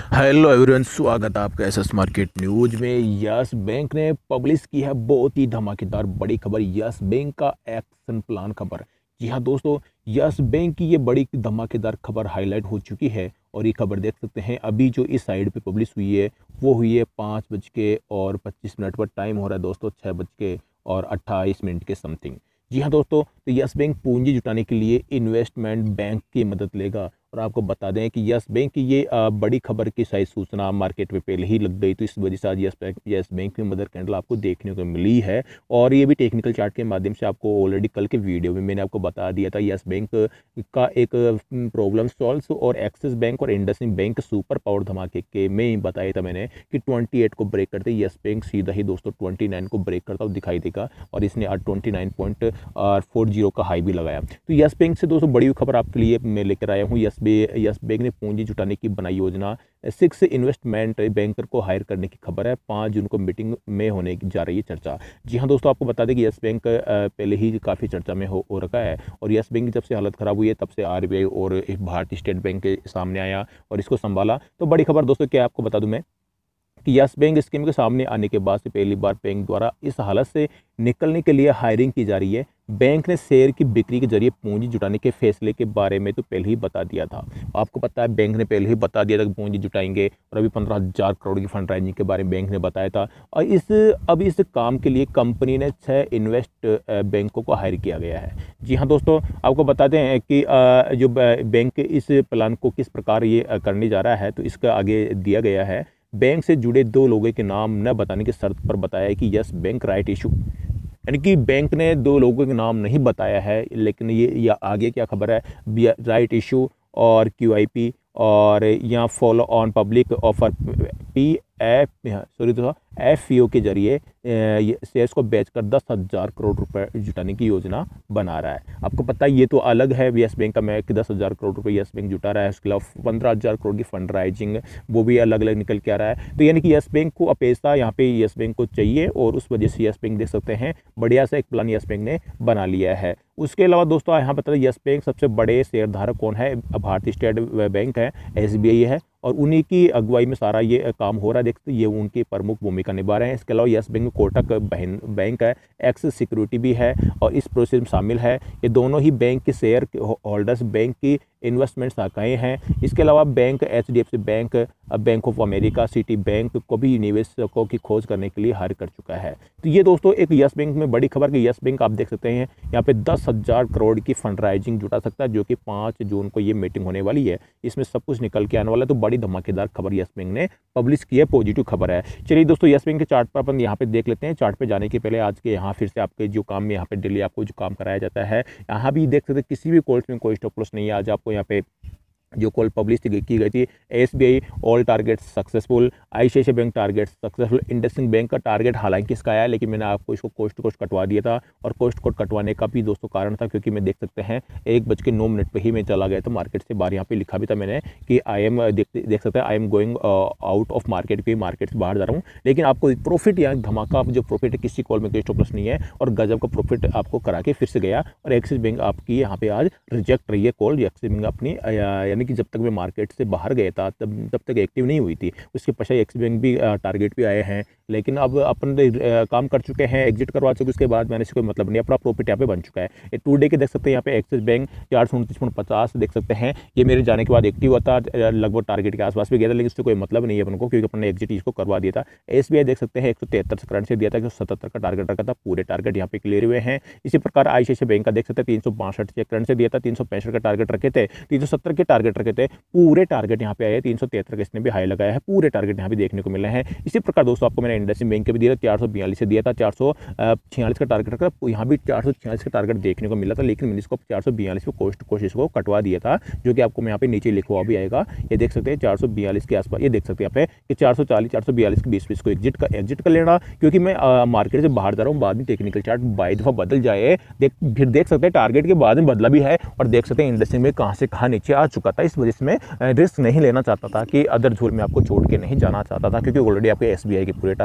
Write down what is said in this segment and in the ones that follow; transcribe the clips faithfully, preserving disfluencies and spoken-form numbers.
Hello everyone, स्वागत है आपका एसएस मार्केट न्यूज में। यस बैंक ने पब्लिश की है बहुत ही धमाकेदार बड़ी खबर। यस बैंक का एक्शन प्लान खबर। जी हाँ दोस्तों, यस बैंक की ये बड़ी धमाकेदार खबर हाईलाइट हो चुकी है और ये खबर देख सकते हैं अभी जो इस साइड पे पब्लिश हुई है वो हुई है पाँच बज के और पच्चीस मिनट पर। टाइम हो रहा है दोस्तों छः बज के और अट्ठाईस मिनट के समथिंग। जी हाँ दोस्तों, तो यस बैंक पूंजी जुटाने के लिए इन्वेस्टमेंट बैंक की मदद लेगा। और आपको बता दें कि यस बैंक की ये बड़ी खबर की शायद सूचना मार्केट में पहले ही लग गई, तो इस वजह से आज यस बैंक यस बैंक की मदर कैंडल आपको देखने को मिली है। और ये भी टेक्निकल चार्ट के माध्यम से आपको ऑलरेडी कल के वीडियो में मैंने आपको बता दिया था। यस बैंक का एक प्रॉब्लम सॉल्व और एक्सिस बैंक और इंडसइंड बैंक सुपर पावर धमाके के में बताया था मैंने कि अट्ठाईस को ब्रेक करते यस बैंक सीधा ही दोस्तों उनतीस को ब्रेक करता हुआ दिखाई देगा और इसने आज उनतीस पॉइंट चार का हाई भी लगाया। तो यस बैंक से दोस्तों बड़ी खबर आपके लिए मैं लेकर आया हूँ। यस यस बैंक ने पूंजी जुटाने की बनाई योजना। सिक्स इन्वेस्टमेंट बैंकर को हायर करने की खबर है। पाँच जून को मीटिंग में होने जा रही है चर्चा। जी हाँ दोस्तों, आपको बता दें कि यस बैंक पहले ही काफ़ी चर्चा में हो, हो रखा है और यस बैंक की जब से हालत ख़राब हुई है तब से आरबीआई और एक भारतीय स्टेट बैंक के सामने आया और इसको संभाला। तो बड़ी खबर दोस्तों क्या आपको बता दूं मैं कि यस बैंक स्कीम के सामने आने के बाद से पहली बार बैंक द्वारा इस हालत से निकलने के लिए हायरिंग की जा रही है। बैंक ने शेयर की बिक्री के जरिए पूंजी जुटाने के फैसले के बारे में तो पहले ही बता दिया था। आपको पता है बैंक ने पहले ही बता दिया था कि पूंजी जुटाएंगे और अभी पंद्रह हजार करोड़ की फंड राइजिंग के बारे में बैंक ने बताया था। और इस अब इस काम के लिए कंपनी ने छः इन्वेस्ट बैंकों को हायर किया गया है। जी हाँ दोस्तों, आपको बताते हैं कि जो बैंक इस प्लान को किस प्रकार ये करने जा रहा है तो इसका आगे दिया गया है। बैंक से जुड़े दो लोगों के नाम न बताने की शर्त पर बताया है कि यस बैंक राइट इशू, यानी कि बैंक ने दो लोगों के नाम नहीं बताया है, लेकिन ये या आगे क्या खबर है, राइट इशू और क्यूआईपी और यहाँ follow on public offer P F sorry दोस्तों एफ ई ओ के जरिए शेयर्स को बेचकर दस हज़ार करोड़ रुपए जुटाने की योजना बना रहा है। आपको पता है ये तो अलग है यस बैंक का मैं कि दस हज़ार करोड़ रुपए यस बैंक जुटा रहा है, उसके अलावा पंद्रह हज़ार करोड़ की फंड राइजिंग वो भी अलग अलग निकल के आ रहा है। तो यानी कि यस बैंक को अपेक्षा यहाँ पे यस बैंक को चाहिए और उस वजह से यस बैंक देख सकते हैं बढ़िया सा एक प्लान यस बैंक ने बना लिया है। उसके अलावा दोस्तों यहाँ बता दें यस बैंक सबसे बड़े शेयरधारक कौन है, भारतीय स्टेट बैंक है, एस बी आई है और उन्हीं की अगुवाई में सारा ये काम हो रहा है। देखते ये उनकी प्रमुख भूमिका निभा रहे हैं। इसके अलावा यस बैंक में कोटक बहन बैंक है, एक्सिस सिक्योरिटी भी है और इस प्रोसेस में शामिल है। ये दोनों ही बैंक के शेयर होल्डर्स बैंक की इन्वेस्टमेंट शाखाएँ हैं। इसके अलावा bank H D F C bank, bank of America, Citi bank को भी निवेशकों की खोज करने के लिए हायर कर चुका है। तो ये दोस्तों एक यस बैंक में बड़ी खबर कि यस बैंक आप देख सकते हैं यहाँ पे दस हज़ार करोड़ की फंड राइजिंग जुटा सकता है, जो कि पाँच जून को ये मीटिंग होने वाली है। इसमें सब कुछ निकल के आने वाला है। तो बड़ी धमाकेदार खबर यस बैंक ने पब्लिश की है, पॉजिटिव खबर है। चलिए दोस्तों यस बैंक के चार्ट पर अपन यहाँ पे देख लेते हैं। चार्ट पे जाने के पहले आज के यहाँ फिर से आपके जो काम में यहाँ पे डेली आपको जो काम कराया जाता है, यहाँ भी देख सकते हैं किसी भी कॉल्स में कोई स्टॉप लॉस नहीं है। आज आपको यहाँ पे जो कॉल पब्लिश की गई थी, S B I all target successful, ICICI bank target successful, IndusInd bank का टारगेट हालांकि इसका आया लेकिन मैंने आपको इसको कोस्ट टू कोस्ट कटवा दिया था और कोस्ट कोस्ट कटवाने का भी दोस्तों कारण था क्योंकि मैं देख सकते हैं एक बज के नौ मिनट पर ही मैं चला गया था मार्केट से बाहर। यहाँ पे लिखा भी था मैंने कि आई एम देख देख सकते हैं I am going out of market, की मार्केट से बाहर जा रहा हूँ, लेकिन आपको प्रॉफिट यहाँ धमाका जो प्रॉफिट है किसी कॉल में कोई स्टॉप लॉस नहीं है और गजब का प्रॉफिट आपको करा के फिर से गया। और एक्सिस बैंक आपकी यहाँ पे आज रिजेक्ट रही है कॉल। एक्सिस बैंक अपनी यानी कि जब तक मैं मार्केट से बाहर गया था तब तब तक एक्टिव नहीं हुई थी। उसके पश्चात एक्सिस बैंक भी टारगेट भी आए हैं, लेकिन अब अपन काम कर चुके हैं, एग्जिट करवा चुके, उसके बाद मैंने से कोई मतलब नहीं, अपना प्रॉफिट यहाँ पे बन चुका है। ये टू डे के देख सकते हैं यहाँ पे एक्सिस बैंक चार सौ उनतीस पॉइंट पचास देख सकते हैं, ये मेरे जाने के बाद एक्टिव हुआ था, लगभग टारगेट के आसपास भी गया था, लेकिन उससे कोई मतलब नहीं है अपन को क्योंकि अपन ने एग्जिट इसको करवा दिया था। एस बी आई देख सकते हैं एक सौ तिहत्तर से करंट से दिया था, एक सौ सतहत्तर का टारगेट रखा था, पूरे टारगेट यहाँ पे क्लियर हुए हैं। इसी प्रकार आईसीआईसीआई बैंक का देख सकते हैं तीन सौ बासठ से करंट से दिया था, तीन सौ पैंसठ का टारगेट रखे थे, तीन सौ सत्तर के टारगेट रखे थे, पूरे टारगेट यहाँ पे आए तीन सौ तिहत्तर का इसने भी हाई लगाया है, पूरे टारगेट यहाँ भी देखने को मिले हैं। इसी प्रकार दोस्तों आपको मैंने इंडसइंड बैंक के भी दिया था, चार सौ बयालीस से दिया था, चार सौ छियालीस का टारगेट रखा था, यहाँ भी चार सौ छियालीस का टारगेट देखने को मिला था, लेकिन मैंने इसको चार सौ बयालीस को कोस्ट कोशिश को कटवा दिया था, जो कि आपको मैं यहाँ पे नीचे लिखवा भी आएगा। ये देख सकते हैं चार सौ बयालीस के आसपास, ये देख सकते हैं यहाँ पे कि चार सौ चालीस चार सौ बयालीस के बीस बीस को एग्जिट का एग्जिट कर लेना, क्योंकि मैं मार्केट से बाहर जा रहा हूँ, बाद में टेक्निकल चार्ट बाई दफा बदल जाए, देख फिर देख सकते हैं टारगेट के बाद में बदला भी है और देख सकते हैं इंडस्ट्री में कहाँ से कहाँ नीचे आ चुका था। इस वजह से मैं रिस्क नहीं लेना चाहता था कि अदर झोल में आपको छोड़ के नहीं जाना चाहता था, क्योंकि ऑलरेडी आपके एसबीआई के पूरे टारगेट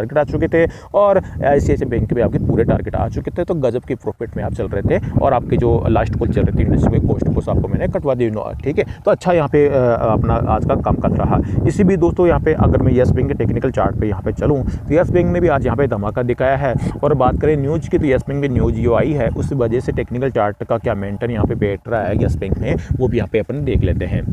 टारगेट आ चुके थे और आईसीआईसीआई बैंक के भी आपके पूरे टारगेट आ चुके थे। तो गजब की प्रॉफिट में आप चल रहे थे और आपके जो लास्ट कॉल चल रही थी इंडस्ट्री में कॉस्ट को आपको मैंने कटवा दी। ठीक है, तो अच्छा यहाँ पे अपना आज का काम कर रहा। इसी भी दोस्तों यहाँ पे अगर मैं यस बैंक के टेक्निकल चार्ट पे यहाँ पे चलूँ तो यस बैंक ने भी आज यहाँ पे धमाका दिखाया है। और बात करें न्यूज़ की तो यस बैंक में न्यूज़ जो आई है उस वजह से टेक्निकल चार्ट का क्या मेंटेन यहाँ पे बैठ रहा है यस बैंक में, वो भी यहाँ पे अपन देख लेते हैं।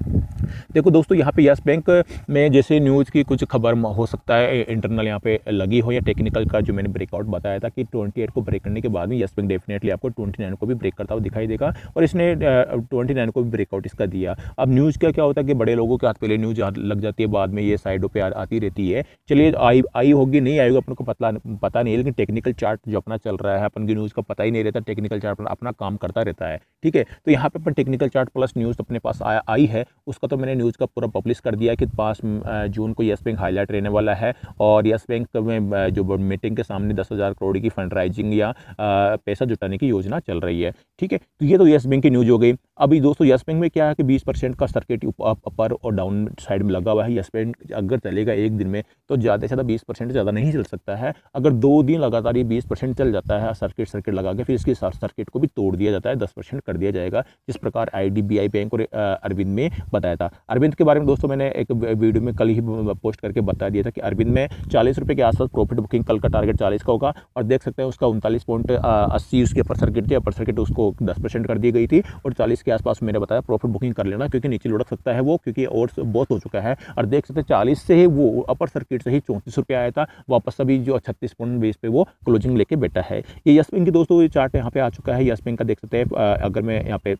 देखो दोस्तों, यहाँ पे यस बैंक में जैसे न्यूज़ की कुछ खबर हो सकता है इंटरनल यहाँ पे लगी हो या टेक्निकल का जो मैंने ब्रेकआउट बताया था कि अट्ठाईस को ब्रेक करने के बाद में यस बैंक डेफिनेटली आपको उनतीस को भी ब्रेक करता हुआ दिखाई देगा और इसने उनतीस को भी ब्रेकआउट इसका दिया। अब न्यूज़ का क्या होता है कि बड़े लोगों के हाथ पहले न्यूज़ लग जाती है, बाद में ये साइडों पर आती रहती है। चलिए आई आई होगी नहीं आएगी अपन को पता पता नहीं है, लेकिन टेक्निकल चार्ट जो अपना चल रहा है अपन की न्यूज़ का पता ही नहीं रहता, टेक्निकल चार्ट अपना काम करता रहता है। ठीक है, तो यहाँ पे अपन टेक्निकल चार्ट प्लस न्यूज़ अपने पास आया आई है, उसका तो मैंने न्यूज़ का पूरा पब्लिश कर दिया कि पाँच जून को यस बैंक हाईलाइट रहने वाला है और यस बैंक में जो मीटिंग के सामने दस हज़ार करोड़ की फंड राइजिंग या पैसा जुटाने की योजना चल रही है। ठीक है, तो ये तो यस बैंक की न्यूज़ हो गई। अभी दोस्तों यस बैंक में क्या है कि बीस परसेंट का सर्किट अपर और डाउन साइड में लगा हुआ है। यस बैंक अगर चलेगा एक दिन में तो ज़्यादा से ज़्यादा बीस परसेंट ज़्यादा नहीं चल सकता है। अगर दो दिन लगातार ये बीस परसेंट चल जाता है सर्किट सर्किट लगा के, फिर इसकी सर्किट को भी तोड़ दिया जाता है, दस परसेंट कर दिया जाएगा, जिस प्रकार I D B I bank और अरविंद में बताया था। अरविंद के बारे में दोस्तों मैंने एक वीडियो में कल ही पोस्ट करके बता दिया था कि अरविंद में चालीस रुपये के आसपास प्रॉफिट बुकिंग, कल का टारगेट चालीस का होगा और देख सकते हैं उसका उनतालीस पॉइंट अस्सी उसके अपर सर्किट थी, अपर सर्किट उसको दस परसेंट कर दी गई थी और चालीस के आसपास मैंने बताया प्रॉफिट बुकिंग कर लेना क्योंकि नीचे लुढ़क सकता है वो, क्योंकि और बहुत हो चुका है। और देख सकते हैं चालीस से ही वो अपर सर्किट से ही चौंतीस रुपये आया था, वापस अभी जो छत्तीस पॉइंट बीस पे वो क्लोजिंग लेके बैठा है। ये यस बैंक की दोस्तों ये चार्ट यहाँ पे आ चुका है। यस बैंक का देख सकते हैं, अगर मैं यहाँ पे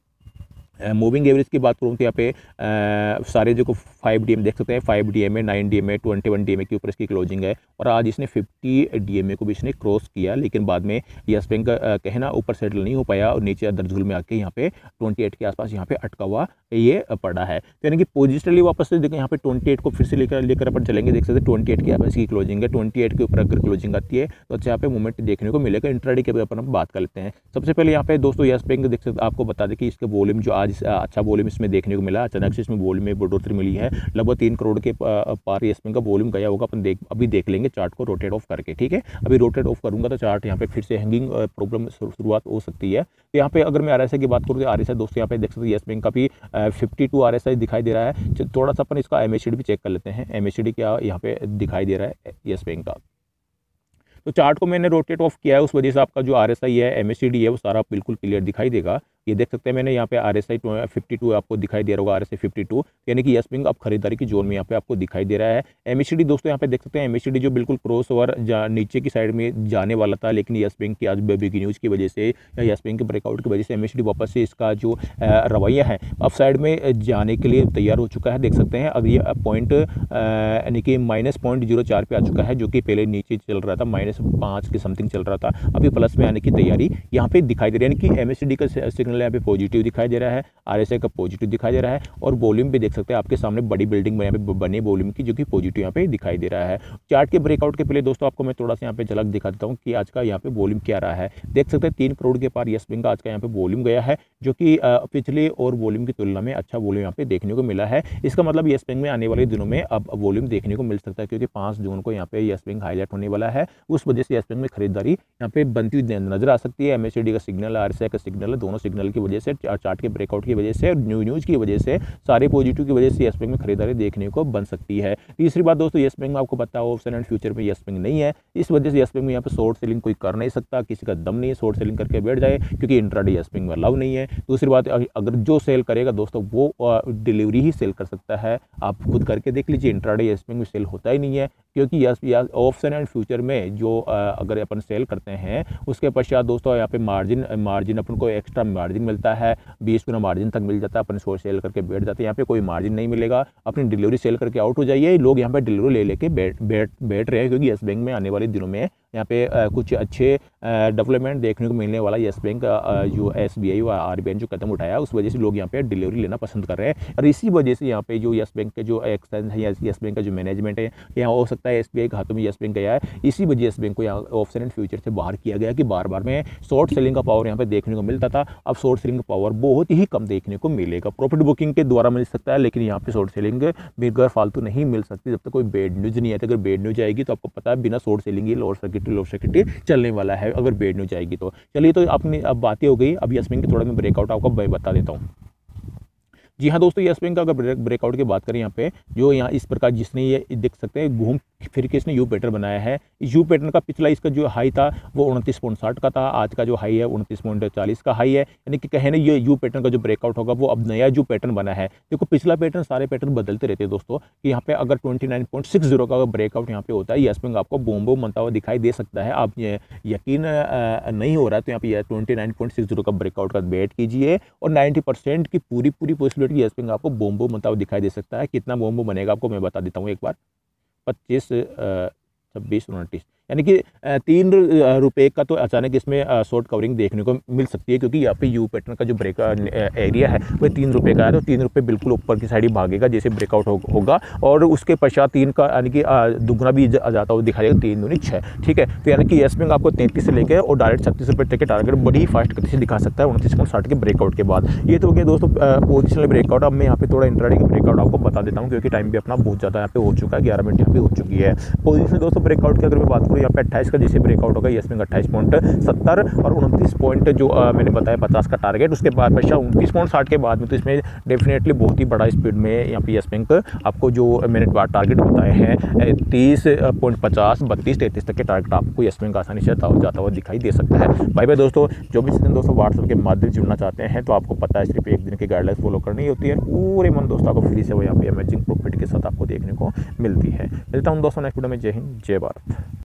मूविंग एवरेज की बात करूँ तो यहाँ पे आ, सारे जो को फाइव डी एम देख सकते हैं, five D M A, nine D M A, twenty one D M A के ऊपर इसकी क्लोजिंग है और आज इसने फिफ्टी डी एम ए को भी इसने क्रॉस किया, लेकिन बाद में यस बैंक का कहना ऊपर सेटल नहीं हो पाया और नीचे दरझूल में आके यहाँ पे अट्ठाईस के आसपास यहाँ पे अटका हुआ ये पड़ा है। तो यानी कि पोजिशनली वापस से देखें यहाँ पे अट्ठाईस को फिर से लेकर लेकर अपन चलेंगे, देख सकते हैं अट्ठाईस के आसपास इसकी क्लोजिंग है। अट्ठाईस के ऊपर अगर क्लोजिंग आती है तो अच्छा यहाँ पे मूवमेंट देखने को मिलेगा। इंट्राडे के अपन बात कर लेते हैं। सबसे पहले यहाँ पे दोस्तों यस बैंक देख सकते आपको बता दें कि इसके वॉल्यूम जो आज अच्छा वॉल्यूम इसमें देखने को मिला, अचानक से इसमें वॉल्यूम में बढ़ोतरी मिली है, लगभग तीन करोड़ के पार यस बैंक का वॉल्यूम गया होगा। अपन देख अभी देख लेंगे चार्ट को रोटेट ऑफ करके। ठीक है, अभी रोटेट ऑफ करूंगा तो चार्ट यहाँ पे फिर से हैंगिंग प्रॉब्लम शुरुआत हो सकती है। तो यहाँ पे अगर मैं आरएसआई की बात करूँ तो आरएसआई दोस्तों यहाँ पे देख सकते हैं यस बैंक का भी फिफ्टी टू आरएसआई दिखाई दे रहा है। थोड़ा सा अपन इसका एमएसीडी भी चेक कर लेते हैं, एमएसीडी क्या यहाँ पे दिखाई दे रहा है यस बैंक का। तो चार्ट को मैंने रोटेट ऑफ किया है, उस वजह से आपका जो आरएसआई है, एमएसीडी है, वो सारा बिल्कुल क्लियर दिखाई देगा। ये देख सकते हैं मैंने यहाँ पे आरएसआई फिफ्टी टू आपको दिखाई दे रहा होगा, आरएसआई फिफ्टी टू, यानी कि यस बैंक अब खरीदारी की जोन में यहाँ पे आपको दिखाई दे रहा है। एमएसीडी दोस्तों यहाँ पे देख सकते हैं, एमएसीडी जो बिल्कुल क्रॉस ओवर नीचे की साइड में जाने वाला था, लेकिन यस बैंक की आज बिग न्यूज़ की वजह से या यस बैंक के ब्रेकआउट की वजह से एमएसीडी वापस से इसका जो रवैया है अप साइड में जाने के लिए तैयार हो चुका है। देख सकते हैं अब ये पॉइंट यानी कि माइनस पॉइंट जीरो चार पे आ चुका है, जो कि पहले नीचे चल रहा था, माइनस पाँच के समथिंग चल रहा था, अभी प्लस में आने की तैयारी यहाँ पे दिखाई दे रही है। यानी कि एमएसीडी का सिग्नल यहाँ पे पॉजिटिव दिखाई दे रहा है, आरएसआई का पॉजिटिव दिखाई दे रहा है और वॉल्यूम भी देख सकते हैं आपके सामने बड़ी बिल्डिंग यहाँ पे बनी वॉल्यूम की, जो कि पॉजिटिव यहाँ पे दिखाई दे रहा है। चार्ट के ब्रेकआउट के पहले दोस्तों आपको मैं थोड़ा सा यहाँ पे झलक दिखा देता हूँ कि आज का यहाँ पे वॉल्यूम क्या रहा है। देख सकते हैं तीन करोड़ के पार यस बैंक का आज का यहाँ पे वॉल्यूम गया है, जो कि पिछले और वॉल्यूम की तुलना में अच्छा वॉल्यूम यहाँ पे देखने को मिला है। इसका मतलब यस बैंक में आने वाले दिनों में अब वॉल्यूम देखने को मिल सकता है, क्योंकि पाँच जून को यहाँ पे यस बैंक हाईलाइट होने वाला है। उस वजह से यस बैंक में खरीदारी यहाँ पे बनती हुई नजर आ सकती है। एमएसीडी का सिग्नल, आरएसआई का सिग्नल है, दोनों सिग्नल की वजह से, चार्ट के ब्रेकआउट की वजह से, न्यू न्यूज़ की वजह से, सारे पॉजिटिव की वजह से यस बैंक में खरीदारी देखने को बन सकती है। तीसरी बात दोस्तों, यस बैंक में आपको पता हो ऑप्शन एंड फ्यूचर में यस बैंक नहीं है, इस वजह से यस बैंक में यहाँ पे शॉर्ट सेलिंग कोई कर नहीं सकता, किसी का दम नहीं है शॉर्ट सेलिंग करके बैठ जाए, क्योंकि इंट्राडे यस बैंक में अलाउ नहीं है। दूसरी बात, अगर जो सेल करेगा दोस्तों वो डिलीवरी ही सेल कर सकता है, आप खुद करके देख लीजिए, इंट्राडे यस बैंक में सेल होता ही नहीं है, क्योंकि यस ऑप्शन एंड फ्यूचर में जो अगर अपन सेल करते हैं उसके पश्चात दोस्तों यहाँ पे मार्जिन मार्जिन अपन को एक्स्ट्रा मार्जिन मिलता है, बीस गुना मार्जिन तक मिल जाता है। अपन शॉर्ट सेल करके बैठ जाते हैं, यहाँ पे कोई मार्जिन नहीं मिलेगा, अपनी डिलीवरी सेल करके आउट हो जाइए। लोग यहाँ पे डिलीवरी ले लेके बैठ बैठ बैठ रहे हैं, क्योंकि यस बैंक में आने वाले दिनों में यहाँ पे कुछ अच्छे डेवलपमेंट देखने को मिलने वाला येस बैंक जो एस बी आई व आर बी आई जो कदम उठाया उस वजह से लोग यहाँ पे डिलीवरी लेना पसंद कर रहे हैं। और इसी वजह से यहाँ पे जो येस बैंक के जो एक्सचेंज है या येस बैंक का जो मैनेजमेंट है, यहाँ हो सकता है एस बी आई के हाथों में येस बैंक गया है, इसी वजह येस बैंक को यहाँ ऑप्शन एंड फ्यूचर से बाहर किया गया कि बार बार में शॉर्ट सेलिंग का पावर यहाँ पे देखने को मिलता था, अब शॉर्ट सेलिंग का पावर बहुत ही कम देखने को मिलेगा। प्रॉफिट बुकिंग के द्वारा मिल सकता है, लेकिन यहाँ पे शॉर्ट सेलिंग बिगर फालतू नहीं मिल सकती जब तक कोई बेड न्यूज़ नहीं आती। अगर बेड न्यूज़ आएगी तो आपको पता है बिना शॉर्ट सेलिंग ही लोअर सर्किट लोअर सर्किट चलने वाला है अगर बेड न्यूज़ आएगी तो। चलिए, तो अपनी अब बातें हो गई, अब येस बैंक की थोड़ा मैं ब्रेकआउट आपको बता देता हूँ। जी हाँ दोस्तों, येस बैंक का अगर ब्रेक ब्रेकआउट की बात करें यहाँ पे जो यहाँ इस प्रकार जिसने ये देख सकते हैं घूम फिर के इसने यू पैटर्न बनाया है। यू पैटर्न का पिछला इसका जो हाई था वो उनतीस पॉइंट साठ का था, आज का जो हाई है उनतीस पॉइंट चालीस का हाई है। यानी कि कहे ना ये यू पैटर्न का जो ब्रेकआउट होगा वो अब नया यू पैटर्न बना है। देखो पिछला पैटर्न सारे पैटर्न बदलते रहते हैं दोस्तों, कि यहाँ पे अगर twenty nine point six zero का ब्रेकआउट यहाँ पे होता है, येस बैंक आपको बूम बूम बनता हुआ दिखाई दे सकता है। आप ये यकीन नहीं हो रहा है तो यहाँ पे twenty nine point six zero का ब्रेकआउट का वेट कीजिए और नाइन्टी परसेंट की पूरी पूरी पॉसिबिलिटी येस बैंक आपको बूम बूम बनता हुआ दिखाई दे सकता है। कितना बूम बूम बनेगा आपको मैं बता देता हूँ एक बार, पच्चीस छब्बीस उनतीस, यानी कि तीन रुपये का तो अचानक इसमें शॉर्ट कवरिंग देखने को मिल सकती है, क्योंकि यहाँ पे यू पैटर्न का जो ब्रेक एरिया है वो तीन रुपये का है। तो तीन रुपये बिल्कुल ऊपर की साइड ही भागेगा जैसे ब्रेकआउट हो, होगा और उसके पश्चात तीन का यानी कि दुगना भी जाता हुआ दिखाई देगा, तीन दूनी छः। ठीक है, तो यानी कि येस बैंक आपको तैंतीस से लेकर और डायरेक्ट छत्तीस रुपये तक के टारगेट बड़ी ही फास्ट गति से दिखा सकता है उनतीस पॉइंट साठ के ब्रेकआउट के बाद। ये तो हो गया दोस्तों पोजिशनल ब्रेकआउट। अब मैं यहाँ पे थोड़ा इंट्राडे का ब्रेकआउट आपको बता देता हूँ, क्योंकि टाइम भी अपना बहुत ज़्यादा यहाँ पे हो चुका है, ग्यारह मिनट यहाँ पे हो चुकी है। पोजिशनल दोस्तों ब्रेकआउट की अगर मैं बात करूँ यहाँ पे अट्ठाईस का जैसे ब्रेकआउट होगा येस बैंक अट्ठाईस पॉइंट सत्तर और उनतीस पॉइंट जो आ, मैंने बताया पचास का टारगेट, उसके बाद पश्चात उनतीस पॉइंट साठ के बाद में तो इसमें डेफिनेटली बहुत ही बड़ा स्पीड में यहाँ पे येस बैंक आपको जो मैंने टारगेट बताए हैं तीस पॉइंट पचास बत्तीस तैंतीस तक के टारगेट आपको येस बैंक आसानी से जाता हुआ दिखाई दे सकता है। भाई भाई दोस्तों, जो भी दिन दोस्तों व्हाट्सएप के माध्यम से जुड़ना चाहते हैं तो आपको पता है सिर्फ एक दिन की गाइडलाइंस फॉलो करनी होती है, पूरे मन दोस्तों आपको फ्री से वो यहाँ पे अमेजिंग प्रॉफिट के साथ आपको देखने को मिलती है। मिलता हूँ दोस्तों नेक्स्ट वीडियो में। जय हिंद, जय भारत।